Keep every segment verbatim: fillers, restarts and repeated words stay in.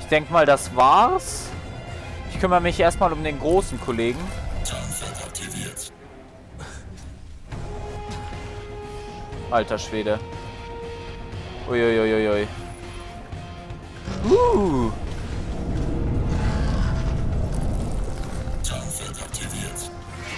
denke mal, das war's. Ich kümmere mich erstmal um den großen Kollegen. Tarnfeld aktiviert. Alter Schwede. Uiuiuiui. Uh. Tarnfeld aktiviert.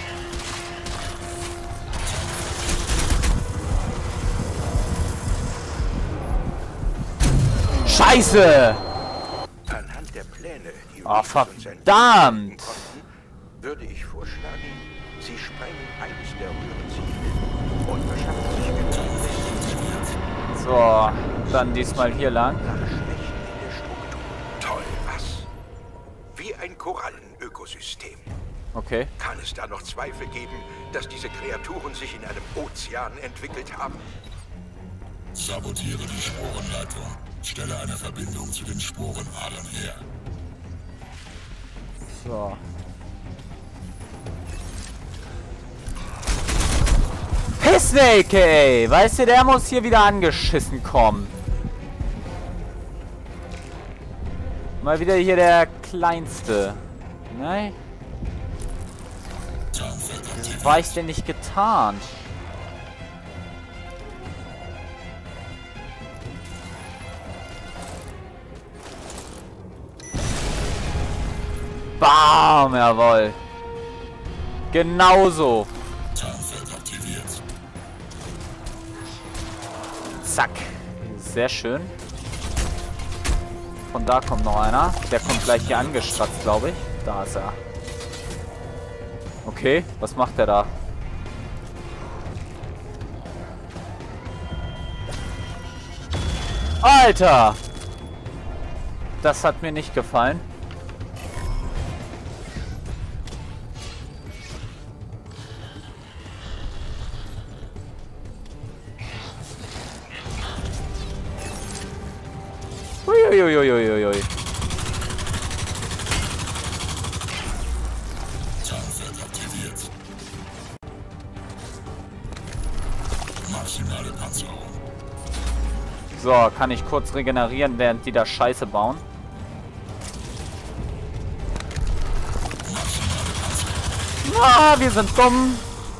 Scheiße! Anhand der Pläne, die Oh, uns und sein verdammt! konnten, würde ich vorschlagen, Sie sprengen eines der Röhrenziele und verschaffen sich Entdeckung. So, dann diesmal hier lang. Nach Schwächen in der Struktur. Toll, was? Wie ein Korallenökosystem. Okay. Kann es da noch Zweifel geben, dass diese Kreaturen sich in einem Ozean entwickelt haben? Sabotiere die Sporenleitung. Stelle eine Verbindung zu den Sporenadern her. So. Pissnake, ey! Weißt du, der muss hier wieder angeschissen kommen. Mal wieder hier der Kleinste. Nein? Was war ich denn nicht getarnt? Bam, jawohl. Genauso. Tarnfeld aktiviert. Zack. Sehr schön. Von da kommt noch einer. Der kommt gleich hier angestratzt, glaube ich. Da ist er. Okay, was macht der da? Alter! Das hat mir nicht gefallen. Uiuiuiuiui. Tarnfeld aktiviert. Maximale Panzerung. So, kann ich kurz regenerieren, während die da Scheiße bauen. Ah, wir sind dumm.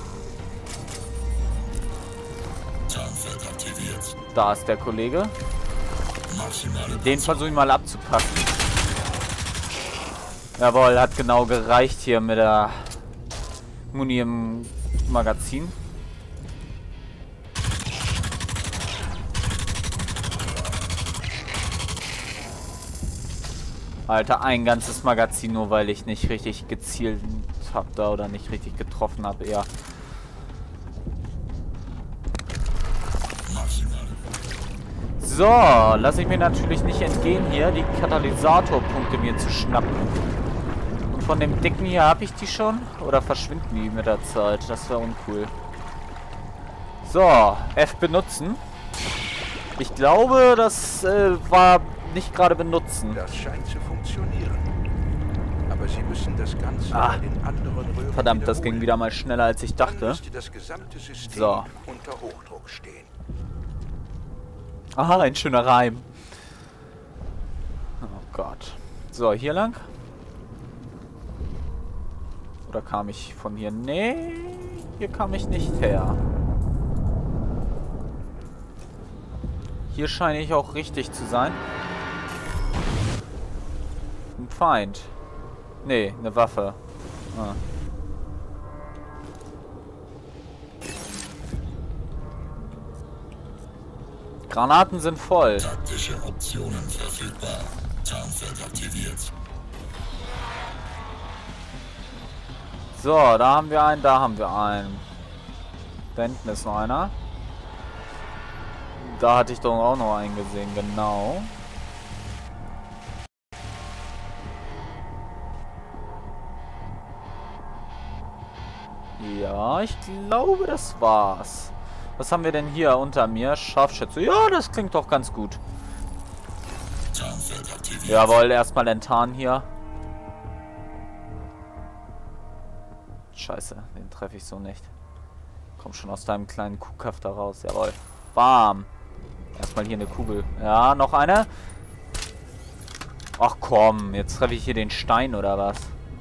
Tarnfeld aktiviert. Da ist der Kollege. Maximale Den versuche ich mal abzupassen. Jawohl, hat genau gereicht hier mit der Muni im Magazin. Alter, ein ganzes Magazin, nur weil ich nicht richtig gezielt habe da oder nicht richtig getroffen habe, eher. So, lasse ich mir natürlich nicht entgehen, hier die Katalysatorpunkte mir zu schnappen. Und von dem Dicken hier habe ich die schon? Oder verschwinden die mit der Zeit? Das wäre uncool. So, F benutzen. Ich glaube, das äh, war nicht gerade benutzen. Das scheint zu funktionieren. Aber Sie müssen das Ganze Ah. bei den anderen Röhren Verdammt, das ging wiederholen. wieder mal schneller, als ich Dann dachte. müsste das gesamte System So. unter Hochdruck stehen. Aha, ein schöner Reim. Oh Gott. So, hier lang. Oder kam ich von hier? Nee, hier kam ich nicht her. Hier scheine ich auch richtig zu sein. Ein Feind. Nee, eine Waffe. Ah. Granaten sind voll. Taktische Optionen verfügbar. Tarnfeld aktiviert. So, da haben wir einen, da haben wir einen. Da hinten ist noch einer. Da hatte ich doch auch noch einen gesehen, genau. Ja, ich glaube, das war's. Was haben wir denn hier unter mir? Scharfschütze. Ja, das klingt doch ganz gut. Tarnfeld aktiviert. Jawohl, erstmal enttarnen hier. Scheiße, den treffe ich so nicht. Komm schon aus deinem kleinen Kuhkaff da raus. Jawohl. Bam. Erstmal hier eine Kugel. Ja, noch eine. Ach komm, jetzt treffe ich hier den Stein oder was?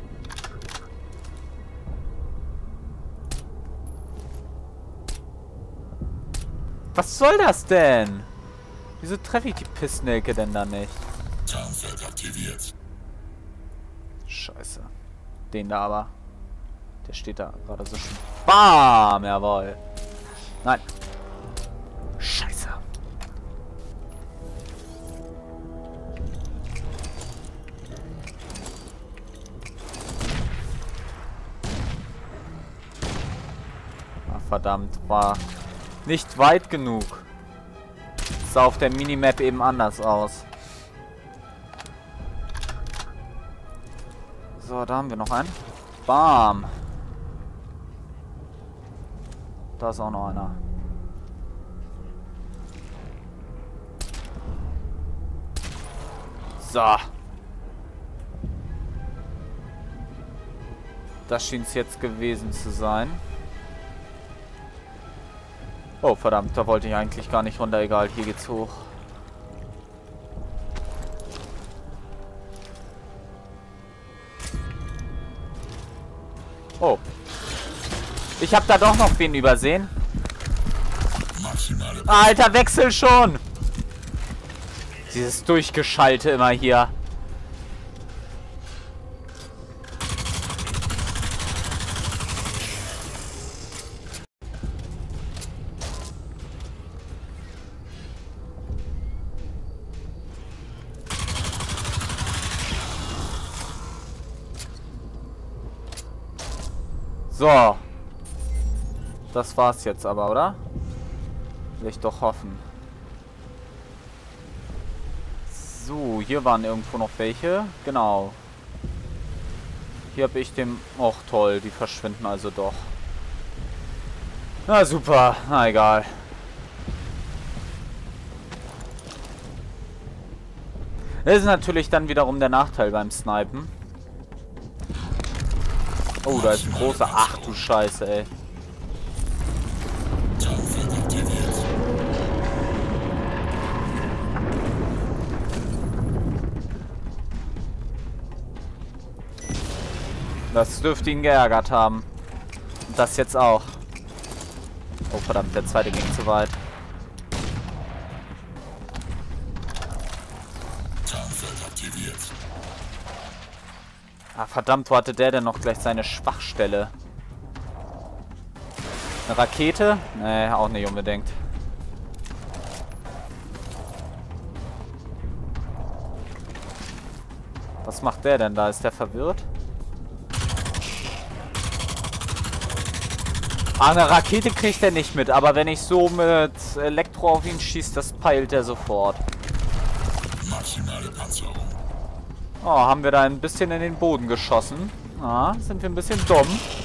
Was soll das denn? Wieso treffe ich die Pissnelke denn da nicht? Tarnfeld aktiviert. Scheiße. Den da aber. Der steht da gerade so schön. Bam! Jawohl. Nein. Scheiße. Ach, verdammt. War nicht weit genug. Sah auf der Minimap eben anders aus. So, da haben wir noch einen. Bam. Da ist auch noch einer. So. Das schien es jetzt gewesen zu sein. Oh, verdammt, da wollte ich eigentlich gar nicht runter. Egal, hier geht's hoch. Oh. Ich habe da doch noch wen übersehen. Maximale Alter, wechsel schon! Dieses Durchgeschalte immer hier. So. Das war's jetzt aber, oder? Will ich doch hoffen. So, hier waren irgendwo noch welche. Genau. Hier habe ich dem... Och, toll. Die verschwinden also doch. Na, super. Na, egal. Das ist natürlich dann wiederum der Nachteil beim Snipen. Oh, da ist ein großer... Ach, du Scheiße, ey. Tarnfeld aktiviert. Das dürfte ihn geärgert haben. Und das jetzt auch. Oh verdammt, der zweite ging zu weit. Tarnfeld aktiviert. Ah verdammt, wo hatte der denn noch gleich seine Schwachstelle? Eine Rakete? Nee, auch nicht unbedingt. Was macht der denn da? Ist der verwirrt? Ah, eine Rakete kriegt er nicht mit, aber wenn ich so mit Elektro auf ihn schieße, das peilt er sofort. Maximale Panzerung. Oh, haben wir da ein bisschen in den Boden geschossen. Ah, sind wir ein bisschen dumm.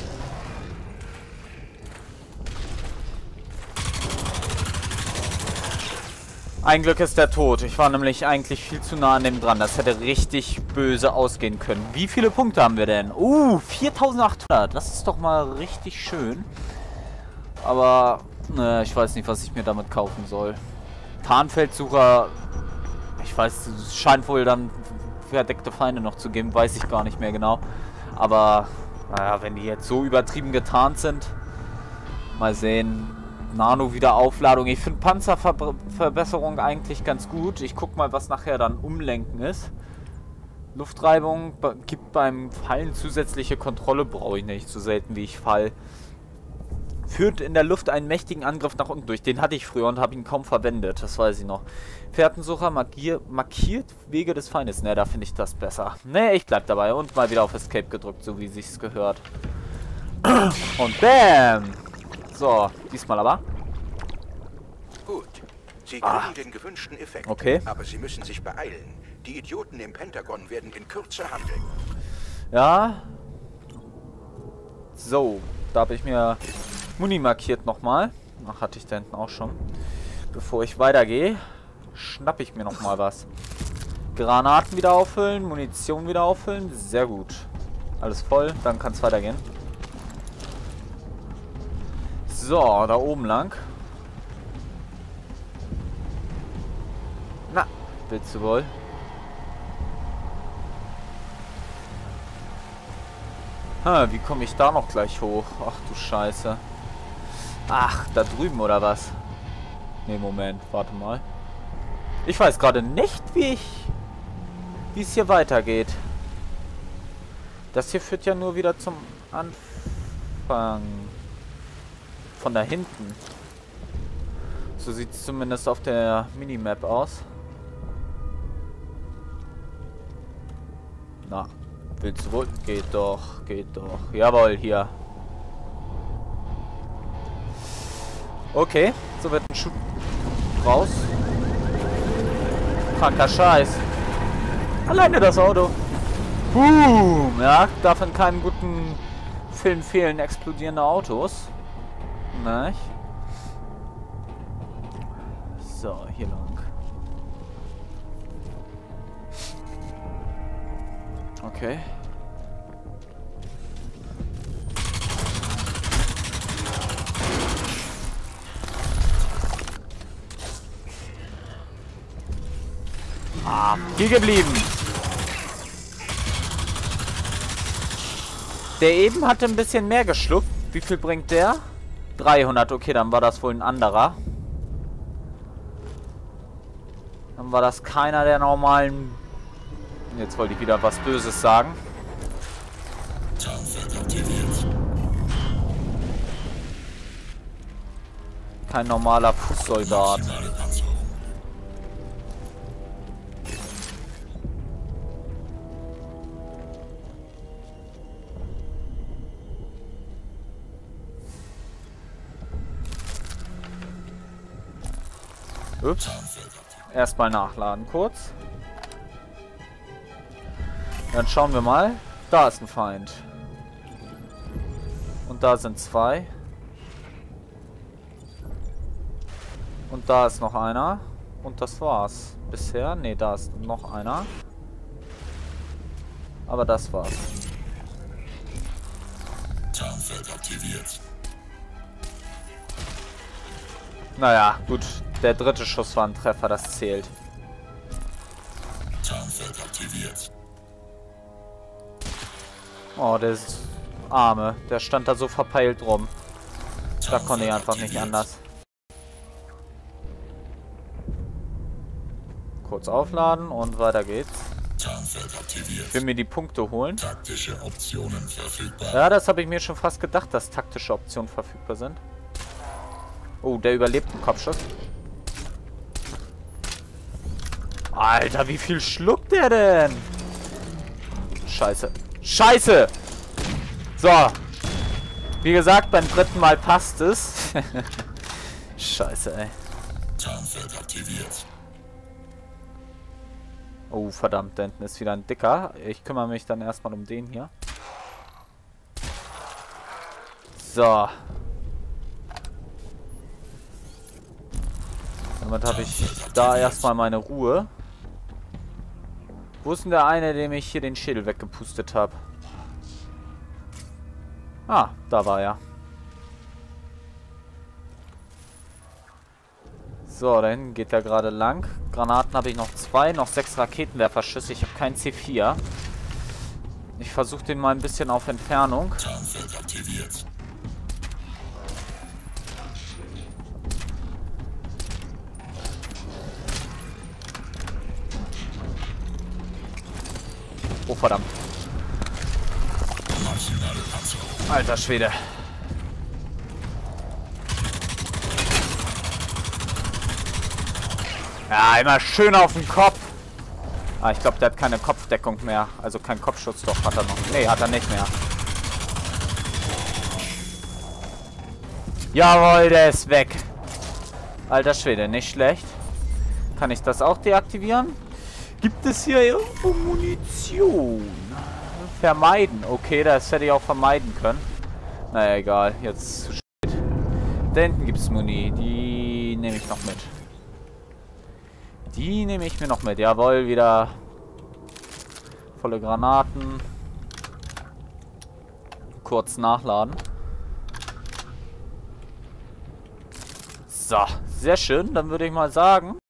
Ein Glück ist der tot. Ich war nämlich eigentlich viel zu nah an dem dran. Das hätte richtig böse ausgehen können. Wie viele Punkte haben wir denn? Uh, viertausendachthundert. Das ist doch mal richtig schön. Aber, ne, ich weiß nicht, was ich mir damit kaufen soll. Tarnfeldsucher, ich weiß, es scheint wohl dann verdeckte Feinde noch zu geben, weiß ich gar nicht mehr genau. Aber, naja, wenn die jetzt so übertrieben getarnt sind, mal sehen. Nano-Wiederaufladung. Ich finde Panzerverbesserung eigentlich ganz gut. Ich guck mal, was nachher dann Umlenken ist. Luftreibung gibt beim Fallen zusätzliche Kontrolle. Brauche ich nicht, so selten wie ich fall. Führt in der Luft einen mächtigen Angriff nach unten durch. Den hatte ich früher und habe ihn kaum verwendet. Das weiß ich noch. Fährtensucher markier markiert Wege des Feindes. Ne, da finde ich das besser. Ne, ich bleib dabei. Und mal wieder auf Escape gedrückt, so wie sich's gehört. Und bam! So, diesmal aber. Gut. Sie kriegen Ah. den gewünschten Effekt. Okay. Aber Sie müssen sich beeilen. Die Idioten im Pentagon werden in Kürze handeln. Ja. So, da habe ich mir Muni markiert nochmal. Ach, hatte ich da hinten auch schon. Bevor ich weitergehe, schnappe ich mir nochmal was. Granaten wieder auffüllen, Munition wieder auffüllen. Sehr gut. Alles voll, dann kann es weitergehen. So, da oben lang. Na, willst du wohl? Ha, wie komme ich da noch gleich hoch? Ach du Scheiße. Ach, da drüben oder was? Ne, Moment, warte mal. Ich weiß gerade nicht, wie ich... wie es hier weitergeht. Das hier führt ja nur wieder zum Anfang. Von da hinten. So sieht es zumindest auf der Minimap aus. Na, willst du wohl? Geht doch, geht doch. Jawohl, hier. Okay, so wird ein Schuh raus. Kranker Scheiß. Alleine das Auto. Boom! Ja, darf in keinem guten Film fehlen explodierende Autos. Nicht? So, hier lang. Okay. Ah, hier geblieben. Der eben hatte ein bisschen mehr geschluckt. Wie viel bringt der? dreihundert. Okay, dann war das wohl ein anderer. Dann war das keiner der normalen... Jetzt wollte ich wieder was Böses sagen. Kein normaler Fußsoldat. Ups. Erstmal nachladen kurz. Dann schauen wir mal. Da ist ein Feind. Und da sind zwei. Und da ist noch einer. Und das war's. Bisher. Ne, da ist noch einer. Aber das war's. Tarnfeld aktiviert. Naja, gut. Der dritte Schuss war ein Treffer, das zählt. Tarnfeld aktiviert. Oh, der ist Arme. Der stand da so verpeilt rum. Da konnte ich einfach nicht anders. Kurz aufladen und weiter geht's. Tarnfeld aktiviert. Ich will mir die Punkte holen. Taktische Optionen verfügbar. Ja, das habe ich mir schon fast gedacht, dass taktische Optionen verfügbar sind. Oh, der überlebt einen Kopfschuss. Alter, wie viel schluckt der denn? Scheiße. Scheiße! So. Wie gesagt, beim dritten Mal passt es. Scheiße, ey. Tarnfeld aktiviert. Oh, verdammt, da hinten ist wieder ein Dicker. Ich kümmere mich dann erstmal um den hier. So. Damit habe ich da erstmal meine Ruhe. Wo ist denn der eine, dem ich hier den Schädel weggepustet habe? Ah, da war er. So, da hinten geht er gerade lang. Granaten habe ich noch zwei, noch sechs Raketenwerferschüsse. Ich habe keinen C vier. Ich versuche den mal ein bisschen auf Entfernung. Tarnfeld aktiviert. Oh, verdammt. Maximale Panzerung. Alter Schwede. Ja, immer schön auf den Kopf. Ah, ich glaube, der hat keine Kopfdeckung mehr. Also kein Kopfschutz, doch hat er noch. Nee, hat er nicht mehr. Jawohl, der ist weg. Alter Schwede, nicht schlecht. Kann ich das auch deaktivieren? Gibt es hier irgendwo Munition? Vermeiden. Okay, das hätte ich auch vermeiden können. Naja, egal. Jetzt zu spät. Da hinten gibt es Muni. Die nehme ich noch mit. Die nehme ich mir noch mit. Jawohl, wieder volle Granaten. Kurz nachladen. So, sehr schön. Dann würde ich mal sagen...